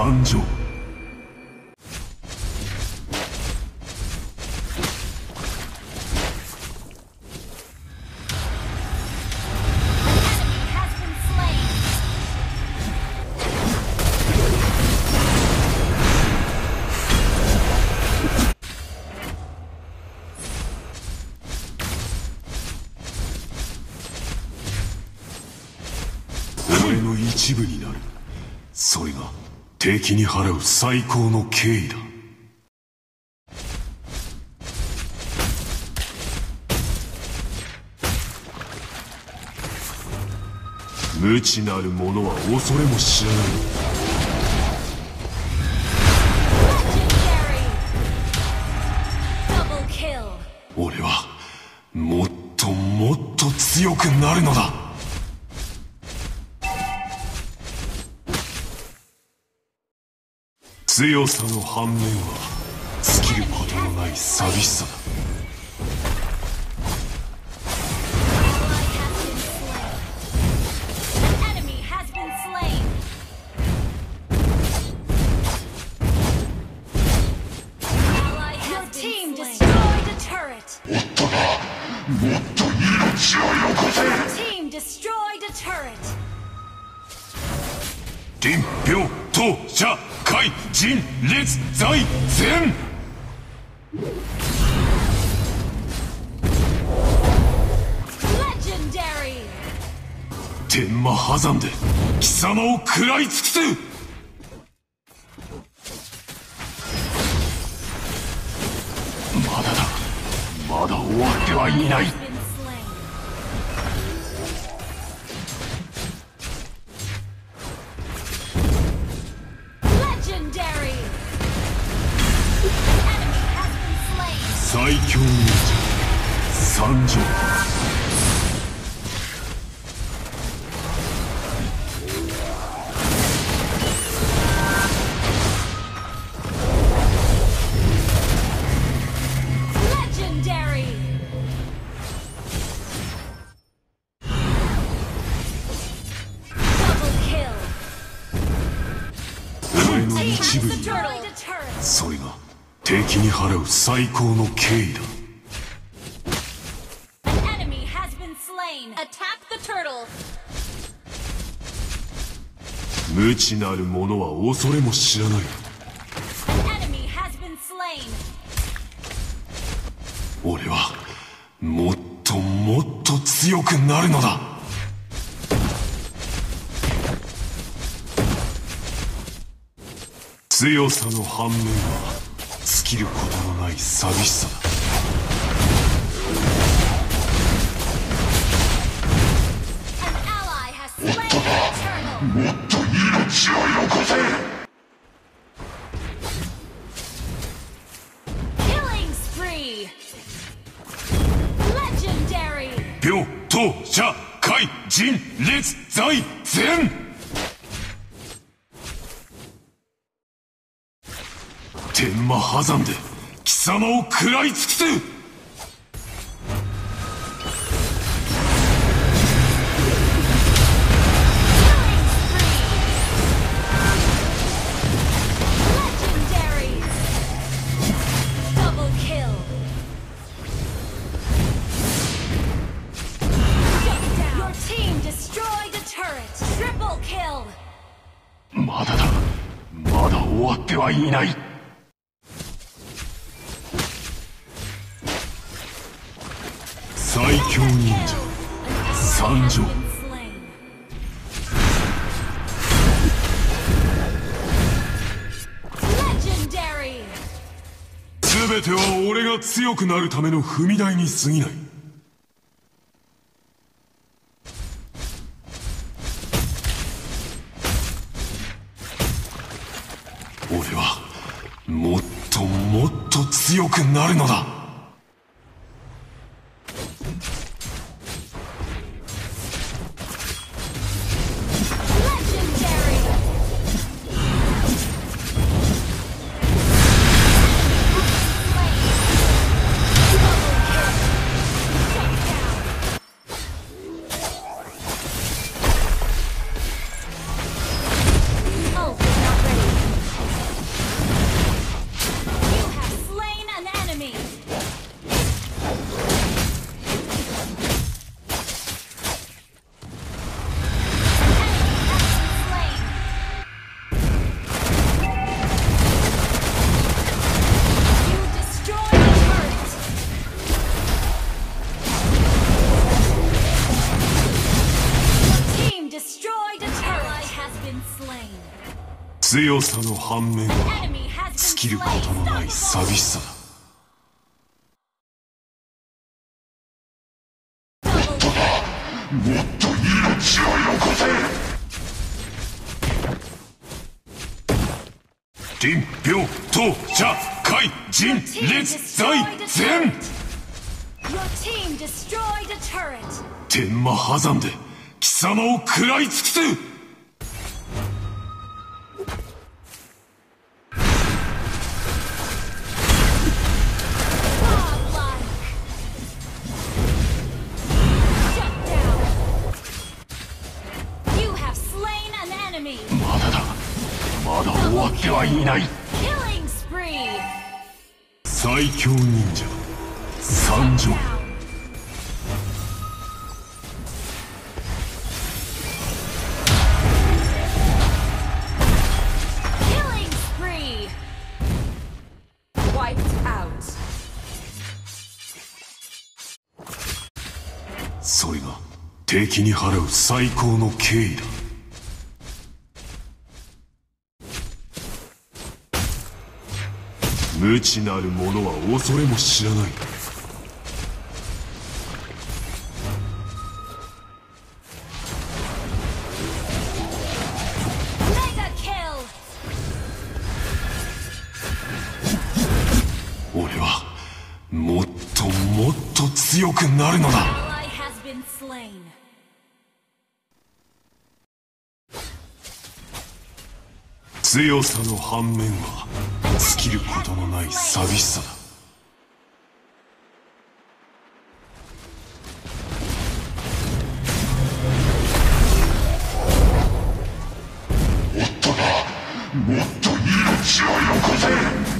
参上。俺の一部になる。それが敵に払う最高の敬意だ。無知なる者は恐れも知らない。俺はもっともっと強くなるのだ。強さの反面は尽きることのない寂しさだ。もっと命をよこせ。臨病当社会人列在前。天魔破山で貴様を食らい尽くす。まだだ、まだ終わってはいない。最強忍者参上。俺の一部になる。それが敵に払う最高の敬意だ。無知なる者は恐れも知らない。俺はもっともっと強くなるのだ。強さの反面は尽きることのない寂しさだ。もっと命をよこせ。病当社会人列在前。天魔破山で貴様を食らい尽くす。まだだ、まだ終わってはいない。最強忍者参上。全ては俺が強くなるための踏み台に過ぎない。俺はもっともっと強くなるのだ。 強さの反面は尽きることのない寂しさだ。もっと命をよこせ。臨病闘茶海人列在前。天魔破山で貴様を食らい尽くす。まだだ、まだ終わってはいない。最強忍者参上。それが敵に払う最高の敬意だ。無知なる者は恐れも知らない。俺はもっともっと強くなるのだ。強さの反面は尽きることのない寂しさだ。もっとだ、もっと命をよこせ。